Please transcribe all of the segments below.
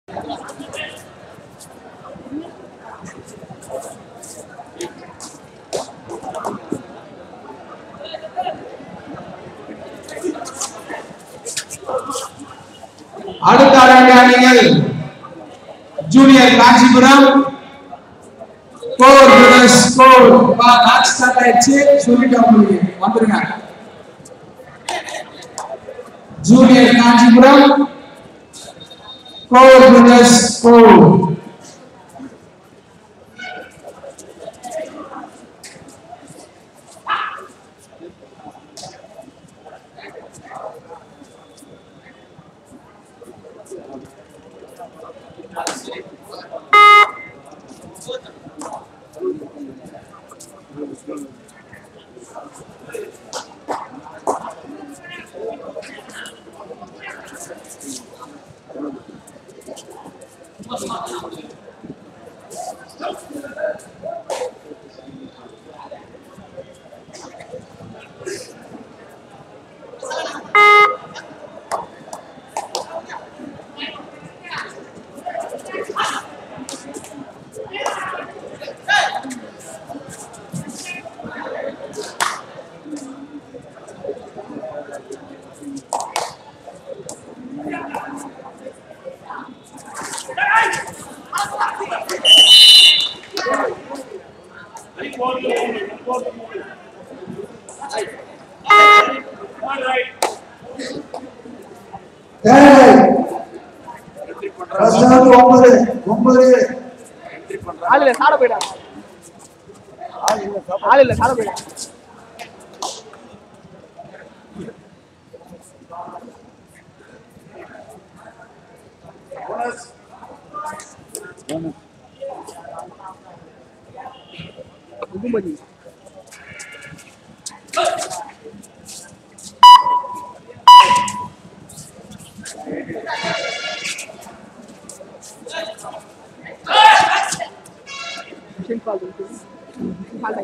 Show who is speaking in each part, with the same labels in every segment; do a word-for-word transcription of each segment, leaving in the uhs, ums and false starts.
Speaker 1: அடுத்த அணிகள் junior Kanchipuram score brothers score பா மேட்ச் ஸ்டார்ட் ஆயிடுச்சு சொல்லிட்டு உங்களுக்கு வந்துருங்க. Junior Kanchipuram score brothers score
Speaker 2: ஆளில்ல சாட போயிடா ஆளில்ல சாட போயிடா போனஸ் போனஸ் கும்படி Simple, simple.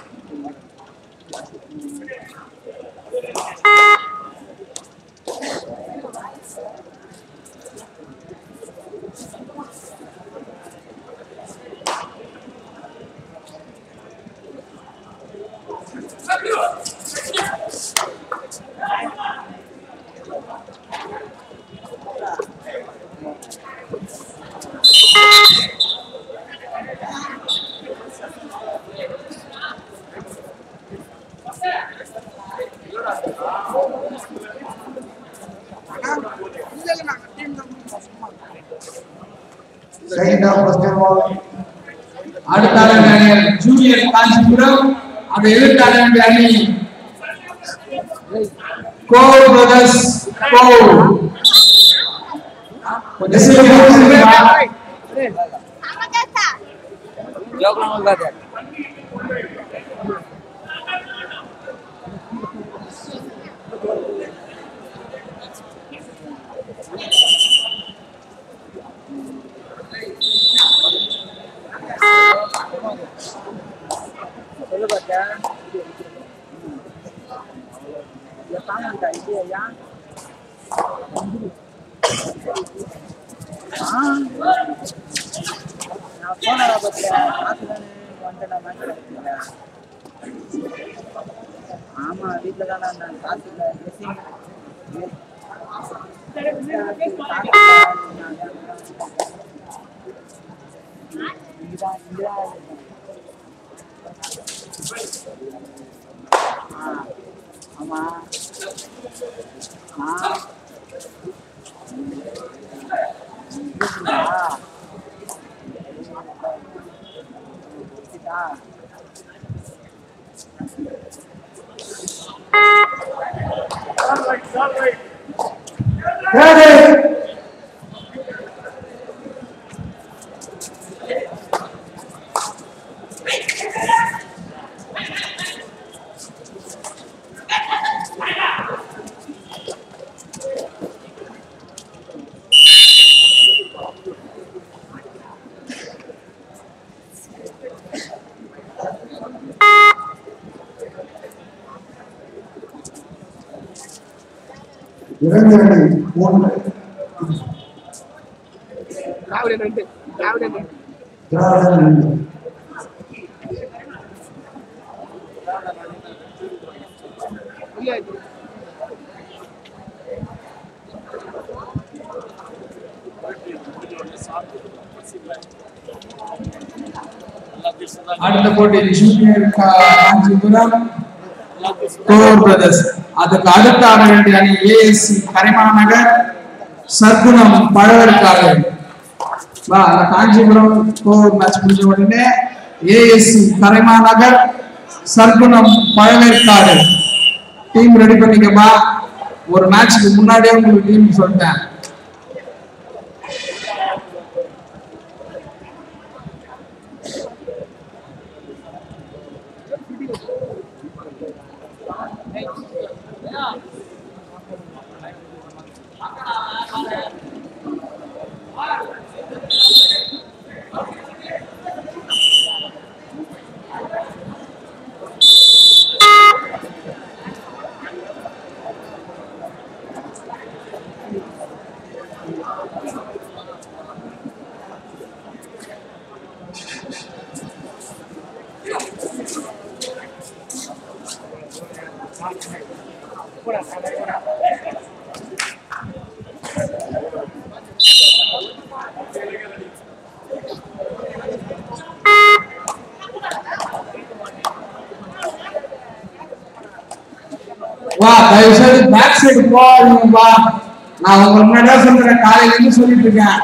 Speaker 1: அடுத்த அணிகள் ஜூனியர் காஞ்சிபுரம் அந்த எதிர்த்தாளர் அணி கோ பிரதர்ஸ் கோ ஆமா வீட்டுல தான் நான் காசு ஆமா EllaingarAnee one
Speaker 2: Dravidan ரெண்டு Dravidan ரெண்டு
Speaker 1: Dravidan ரெண்டு. அடுத்த போட்டி ஜூனியர் காஞ்சிபுரம் கோர் பிரதர்ஸ். அதுக்கு அடுத்த ஆட வேண்டிய அணி ஏஎஸ்சி கரைமாநகர் சர்க்குணம் பழவேற்காடு. வா அந்த காஞ்சிபுரம் கோர் மேட்ச் முடிஞ்ச உடனே ASC Karaimanagar Sargunam Pazhaverkadu team ready பண்ணிக்கப்பா. ஒரு மேட்ச்க்கு முன்னாடியே உங்களுக்கு டீம் சொல்லிட்டேன். வா தயவு செய்து பேக் சைடு போவாதீங்க. வா நான் உங்களுக்கு முன்னாடியே சொல்றேன், காலையில இருந்து சொல்லிட்டு இருக்கேன்.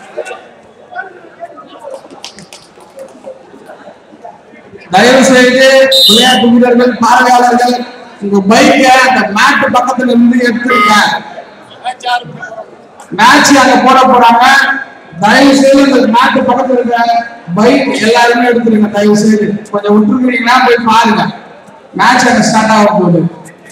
Speaker 1: தயவு செய்து விளையாட்டு வீரர்கள் பார்வையாளர்கள் உங்க பைக்கை அந்த மேட் பக்கத்துல இருந்து எடுத்துருங்க. மேட்ச் அங்க போட போறாங்க. தயவு செய்து அந்த மேட் பக்கத்துல இருக்க பைக் எல்லாருமே எடுத்துருங்க. தயவு செய்து கொஞ்சம் விட்டுருக்கீங்கன்னா போய் பாருங்க. மேட்ச் அங்க ஸ்டார்ட் ஆக போகுது.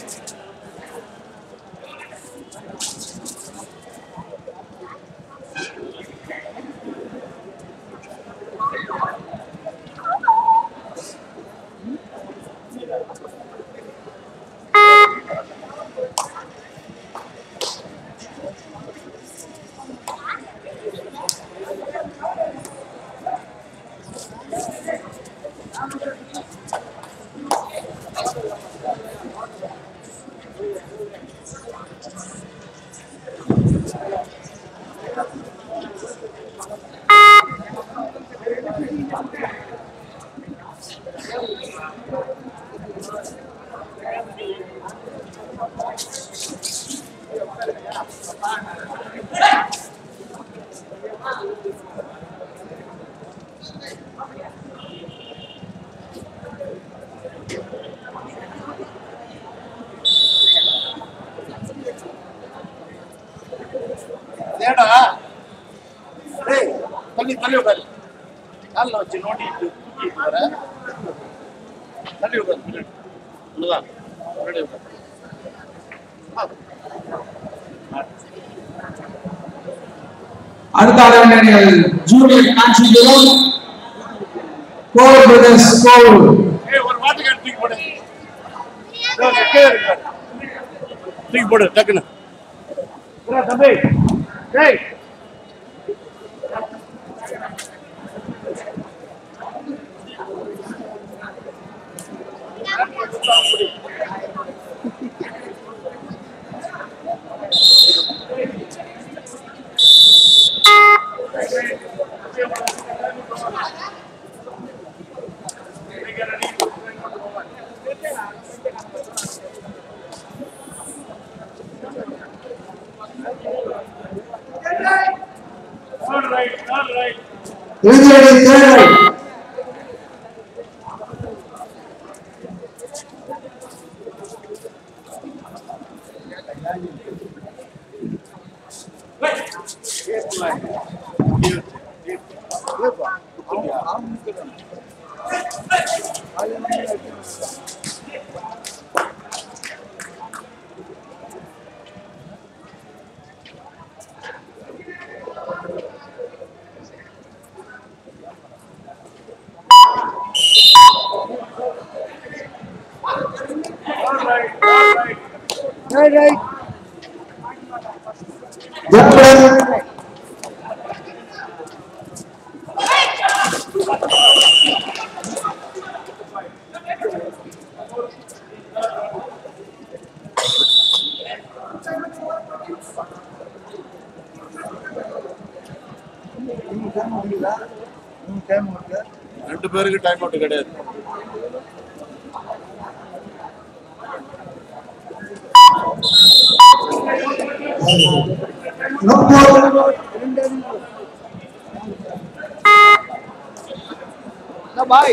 Speaker 3: தள்ளி தள்ளி உட்காரு. காலில் வச்சு நோண்டிட்டு தூக்கிட்டு வர தள்ளி உட்காரு. உள்ளதான் முன்னாடி உட்காரு.
Speaker 1: அடுத்த ஆட வேண்டிய junior Kanchipuram core brothers core.
Speaker 3: ஏய் ஒரு வாட்டுக்கு தூக்கி போடு. தூக்கி போடு டக்குன்னு. தம்பி டேய் all right all right
Speaker 1: Ready, ready.
Speaker 2: Right, right.
Speaker 1: Jump
Speaker 3: ரெண்டு பேருக்கு டைம் அவுட் கிடையாது.
Speaker 2: பாய்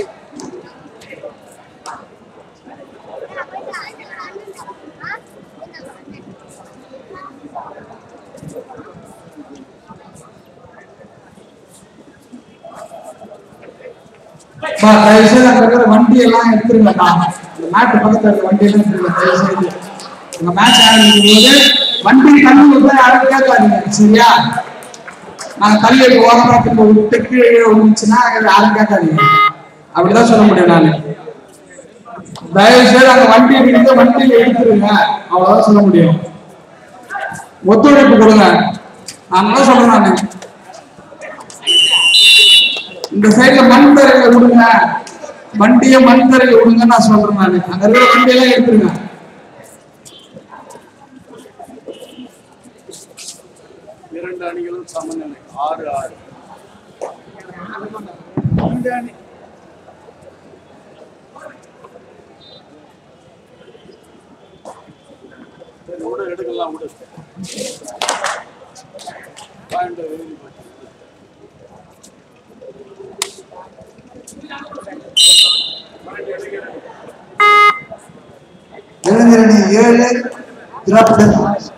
Speaker 1: வண்டி எல்லாம் எடுத்துருங்க. நாட்டு பக்கத்துல இருக்க வண்டி எல்லாம் எடுத்துருங்க. தயவுசெய்து உங்க மேட்ச் ஆரம்பிக்கும் போது வண்டி தண்ணி போய் யாரும் கேட்காதீங்க. சரியா? நாங்க தள்ளி ஓரமாட்டுக்கு விட்டு கீழே விழுந்துச்சுன்னா யாரும் கேட்காதீங்க. அப்படிதான் சொல்ல முடியும். நானு தயவுசெய்து அந்த வண்டி எடுத்து வண்டியில எடுத்துருங்க. அவ்வளவுதான் சொல்ல முடியும். ஒத்துழைப்பு கொடுங்க. நான் சொல்றேன். நானு இந்த சைட்ல மண் தரையில விடுங்க, வண்டிய மண் தரையில விடுங்க நான் சொல்றேன். நானு அங்க இருக்கிற வண்டியெல்லாம் எடுத்துருங்க.
Speaker 3: இரண்டு அணிகளும் சமநிலை ஆறு ஆறு. விடு எடுக்கலாம் விடு.
Speaker 4: இளைஞரணி ஏழு திராவிடன்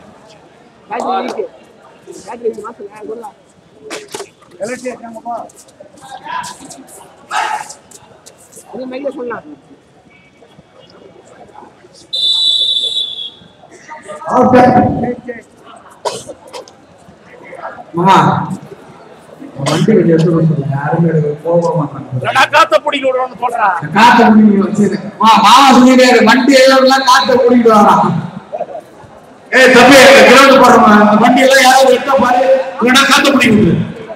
Speaker 1: வண்டி யாருமே போக மாட்டாங்க.
Speaker 3: காத்த பிடிக்க விடுவான்னு சொல்றான்.
Speaker 1: காத்த பிடிக்க மாமா சொல்லிட்டாரு. வண்டி எல்லாம் காத்த பிடிக்கிட்டு வரான். ஏ தம்பி கிரௌண்ட் போடுறோம். வண்டி எல்லாம் யாரும் வெட்ட பாரு. இல்லைன்னா காத்த பிடிக்க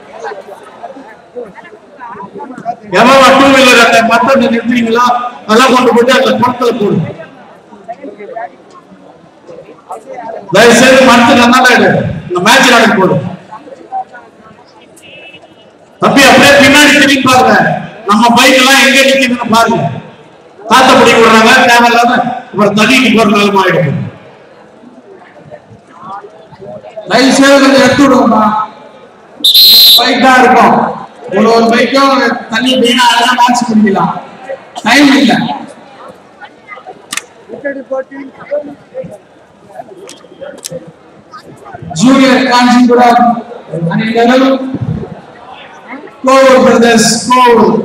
Speaker 1: எவ்வளவு டூ வீலர் அந்த மத்த நிறுத்துறீங்களா அதெல்லாம் கொண்டு போட்டு அந்த பணத்துல போடு. தயவுசெய்து மரத்துக்கு நல்லா இந்த மேட்ச் நடக்க போடு. தம்பி அப்படியே பின்னாடி திரும்பி பாருங்க. நம்ம பைக் எல்லாம் எங்க நிக்குதுன்னு பாருங்க. காத்த பிடிக்க விடுறாங்க. தேவையில்லாம அப்புறம் தண்ணிக்கு போற நிலைமை ஆயிடும். தயவுசெய்து கொஞ்சம் எடுத்து விடுவோம்மா. பைக் தான் இருக்கும். ஒரு ஒரு பைக்கும் தண்ணி போயினா அதெல்லாம் மேட்ச் பண்ணிக்கலாம். டைம் இல்லை. ஜூனியர் காஞ்சிபுரம் அணியினரும் கோவூர் பிரதர்ஸ் கோவூர்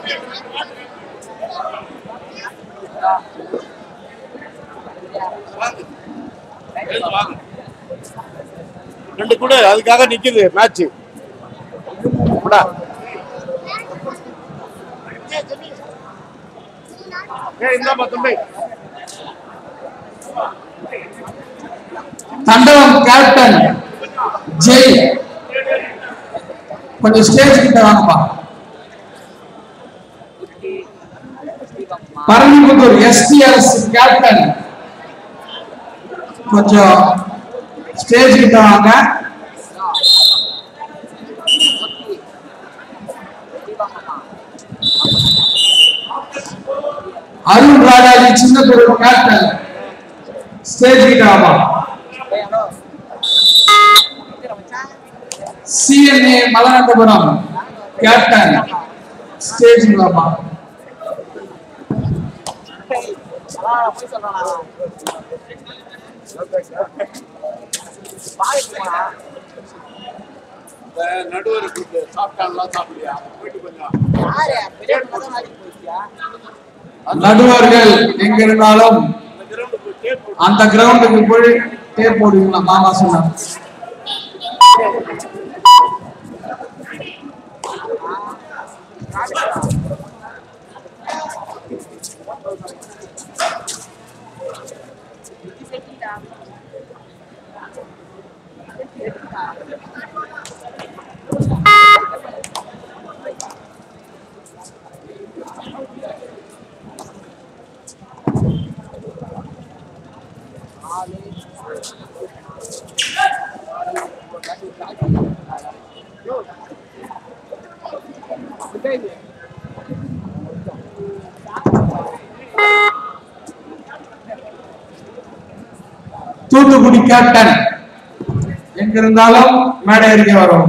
Speaker 3: ரெண்டு கூட அதுக்காக நிக்குது மேட்ச்.
Speaker 1: தண்டவம் கேப்டன் ஜெய் கொஞ்சம் ஸ்டேஜ் கிட்ட வாங்கப்பா. பரணிபுத்தூர் எஸ்டிஎஸ் கேப்டன் கொஞ்சம் ஸ்டேஜ் கிட்ட வாங்க. அருண் ராஜாஜி சின்ன பெரும் கேப்டன் ஸ்டேஜ் கிட்ட வாங்க. சிஎன்ஏ மலநந்தபுரம் கேப்டன் ஸ்டேஜ் வாங்க.
Speaker 3: நடுவர் சாப்பிட்டாங்களா சாப்பிடலையா போயிட்டு கொஞ்சம்
Speaker 1: நடுவர்கள் எங்க இருந்தாலும் அந்த கிரவுண்டுக்கு போய் டேப் போடுவீங்களா? மாமா சொன்னார். தூத்துக்குடி கேப்டன் எங்க இருந்தாலும் மேடை அருகே வரும்.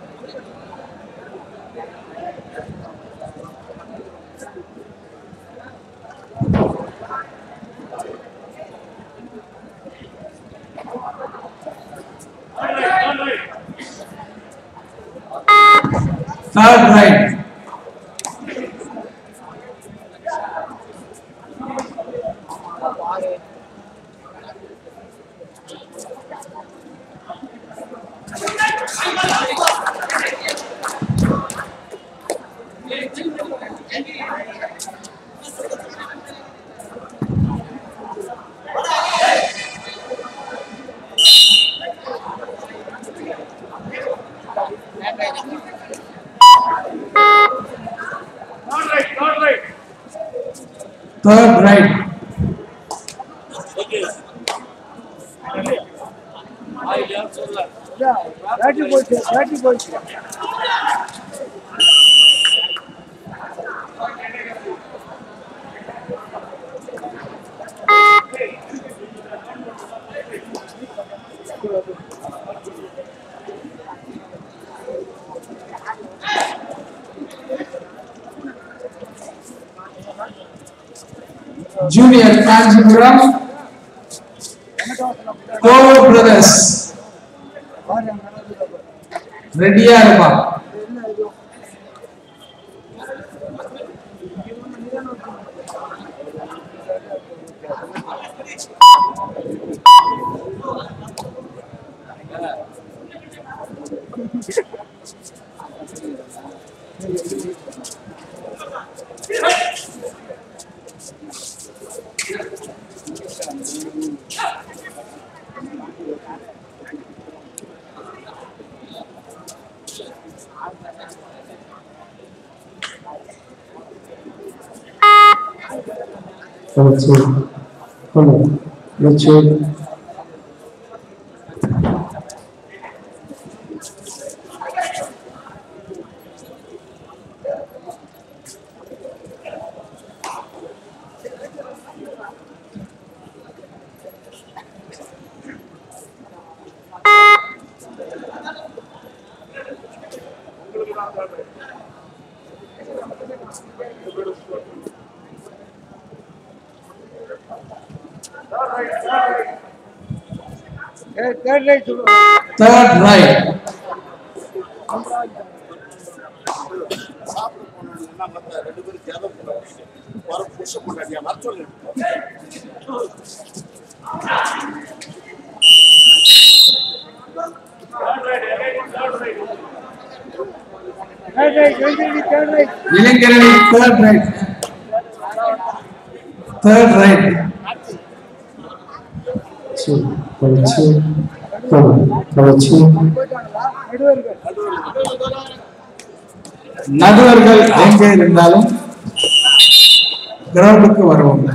Speaker 1: Third right. Third right.
Speaker 3: Okay.
Speaker 2: Yeah, thirty points, thirty points.
Speaker 1: Junior Kanjipuram, Kovo Brothers, ரெடியா இருப்பா.
Speaker 4: Let's see. Come on. Let's see.
Speaker 2: Third right.
Speaker 1: Third right.
Speaker 2: Third right, third right.
Speaker 1: EllaingarAnee third right. Third right.
Speaker 4: Two. Two. Four. Two.
Speaker 1: நடுவர்கள் எங்கே இருந்தாலும் கிரவுண்டுக்கு வருவோம்.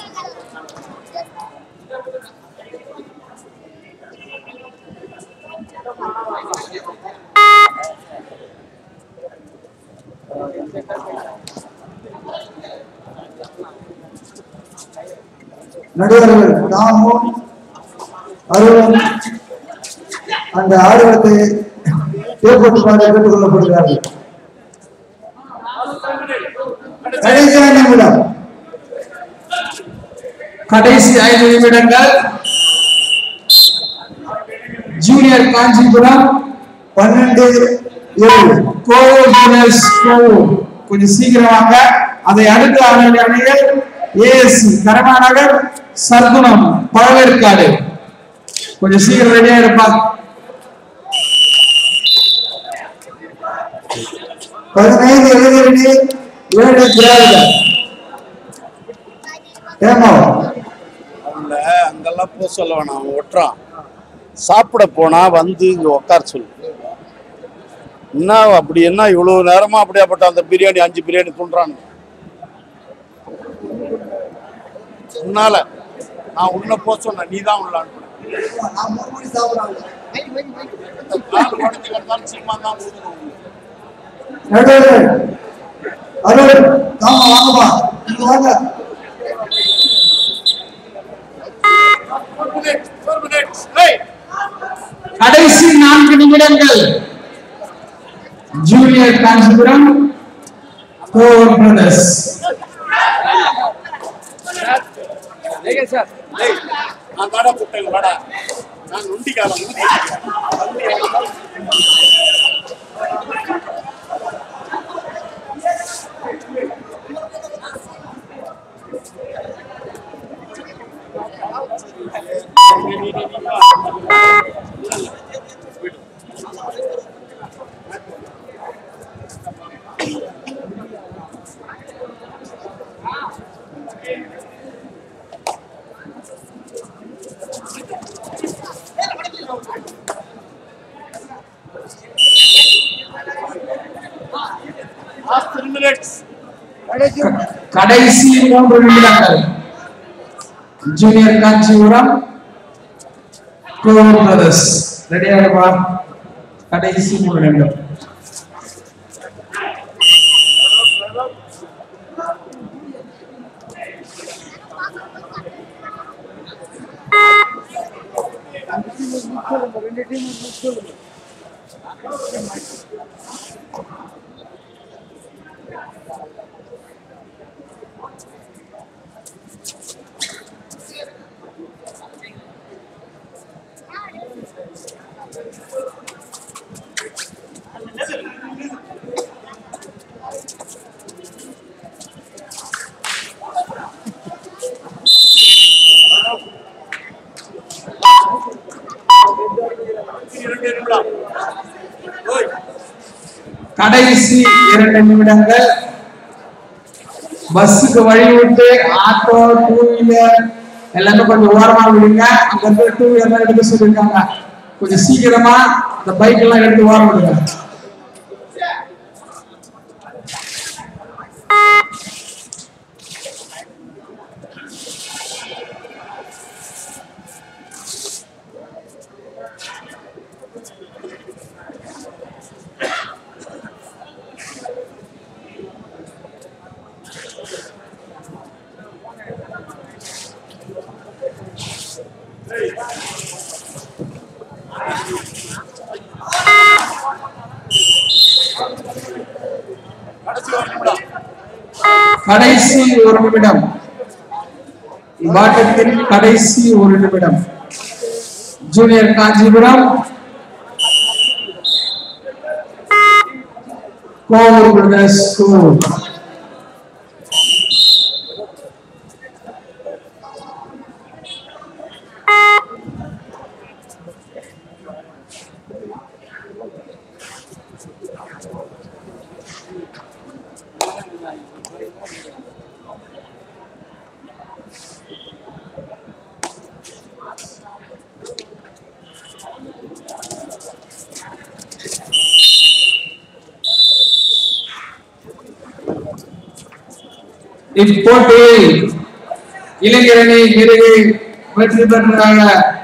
Speaker 4: நடுவர்கள் தாமும் அருளும் அந்த ஆர்வத்தை ஏற்படுத்துமாறு கேட்டுக் கொள்ளப்படுகிறார்கள். கடைசி நிமிடம்
Speaker 1: கடைசி ஐந்து நிமிடங்கள். ஜூனியர் காஞ்சிபுரம்
Speaker 4: பன்னெண்டு ஏழு
Speaker 1: கோவோ போனஸ் கோவோ கொஞ்சம் சீக்கிரமாக. அதை அடுத்த அணிகள் ஏஎஸ்சி கரமாநகர் சர்க்குணம் பழவேற்காடு கொஞ்சம் சீக்கிரம் ரெடியா இருப்பா.
Speaker 4: பதினைந்து EllaingarAnee ஏழு திராவிடன். ஏமா
Speaker 3: அவங்கள அங்கெல்லாம் போக சொல்ல வேணாம், அவன் ஒட்டுறான். சாப்பிட போனா வந்து இங்க உட்கார சொல்லு. என்ன அப்படி என்ன இவ்வளவு நேரமா அப்படியாப்பட்ட அந்த பிரியாணி அஞ்சு பிரியாணி துண்டுறானு உன்னால நான் உள்ள போக சொன்னேன், நீ தான் உள்ள
Speaker 4: நடுவர்கள்
Speaker 1: அருள் தாமா வாங்கப்பா இங்க வாங்க. கடைசி நான்கு நிமிடங்கள். Junior Kanchipuram core brothers.
Speaker 3: நான் வாடா கூப்பிட்டேன் வாடா. நான் நொண்டிக்காலம்
Speaker 1: கடைசி மூன்று நிமிடங்கள். ஜூனியர் காஞ்சிபுரம் கோர் பிரதர்ஸ் ரெடியாகப்பா. கடைசி மூன்று நிமிடம்.
Speaker 2: ரெண்டு டீம் முடிச்சு
Speaker 1: கடைசி இரண்டு நிமிடங்கள். பஸ்ஸுக்கு வழி விட்டு ஆட்டோ டூ வீலர் எல்லாமே கொஞ்சம் ஓரமா விடுங்க. அங்க இருந்து டூ வீலர் எடுக்க சொல்லிருக்காங்க. கொஞ்சம் சீக்கிரமா அந்த பைக் எல்லாம் எடுத்து ஓரம் விடுங்க. கடைசி ஒரு நிமிடம். பாட்டத்தின் கடைசி ஒரு நிமிடம். Junior Kanchipuram core brothers. இப்போட்டியில் இளைஞரணி விருது வெற்றி பெற்றதாக